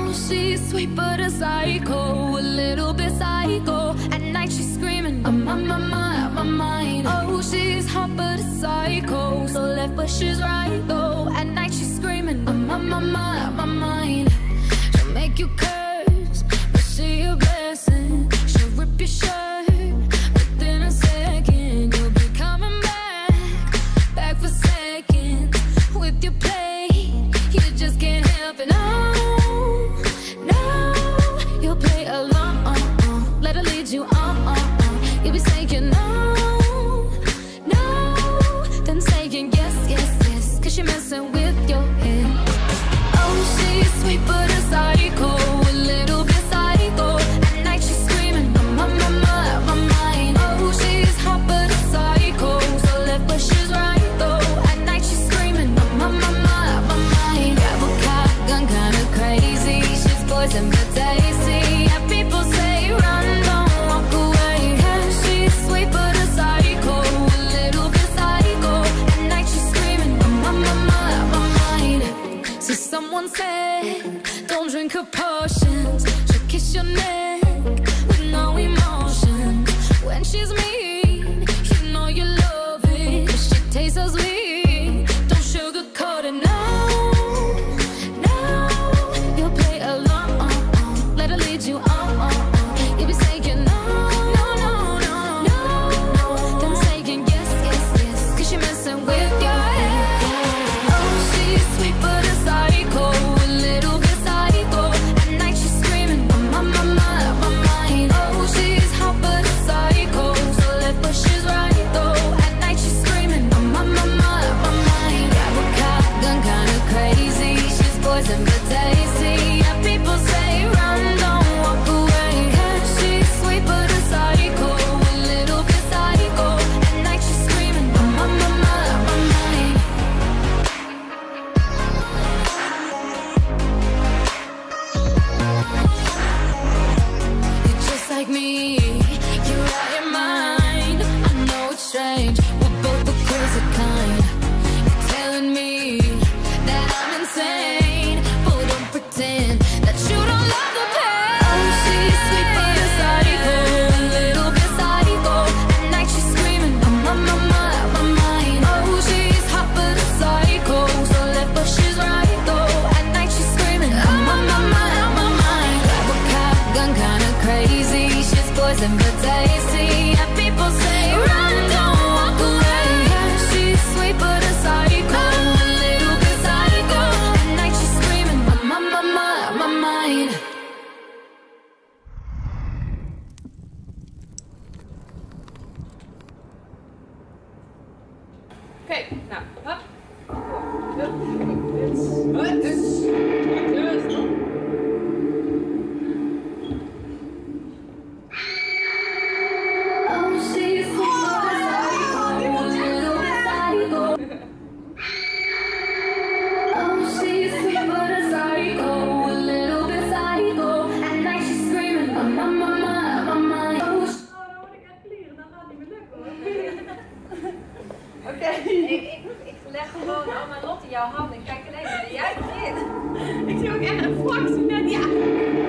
she's sweet but a psycho, a little bit psycho. At night she's screaming, I'm on my mind. Oh, she's hot but a psycho, so left but she's right though. At night she's screaming, I'm on my mind. She'll make you curse, but she a blessing. She'll rip your shirt within a second. You'll be coming back for seconds with your play. You just can't help it. No, you'll play along. Let her lead you on. You'll be saying no, then saying yes, cause you're messing with your head. Oh, she's sweet but a psycho, a little bit psycho. At night she's screaming, I'm on my mind. Oh, she's hot but a psycho, so left but she's right though. At night she's screaming, I'm on my mind. Grab a gun, kinda crazy. She's poison but tasty. Yeah, people say run, don't walk away. Yeah, she's sweet but a psycho, a little bit psycho. At night she's screaming, I'm on my mind. So someone said, don't drink her potions. She'll kiss your neck with no emotion. When she's mean, you know you love it, 'cause she tastes so sweet. Don't sugarcoat it, no. You'll play along. Let her lead you on. You'll be saying no. Then saying yes, 'cause you're messing with your head. Oh, she's sweet but a psycho, a little bit psycho. At night she's screaming, I'm on my mind. Oh, she's hot but a psycho, so left but she's right though. At night she's screaming, I'm on my mind. Grab a gun, kinda crazy. She's poison but tasty. Yeah, people say run, don't walk away. Yeah, she's sweet but a psycho, a little bit psycho. At night she's screaming, I'm on my mind. You're just like me, you're out your mind. I know it's strange, we're both the crazy kind. You're telling me that I'm insane, but don't pretend that you don't love the pain. Oh, she's sweet but a psycho, a little bit psycho. At night she's screaming, I'm on my mind. Oh, she's hot but a psycho, so left but she's right though. At night she's screaming, I'm on my mind. Grab a gun, kinda crazy. She's poison but tasty. Yeah, people say run, don't walk away. Yeah, she's sweet but a psycho, a little bit psycho. At night she's screaming, I'm on my mind. Oké, nou, hop. Huts. Oh, she's sweet but a psycho, a little bit psycho. Oh, she's sweet but a psycho, a little bit psycho. At night she's screaming, I'm on my mind. Oh, Dan word ik echt klieren, dan gaat het niet meer lukken hoor. Oké. Ik leg gewoon allemaal lot in jouw handen. Kijk ineens, ben jij begint. Ik zie ook echt een fractie net, ja.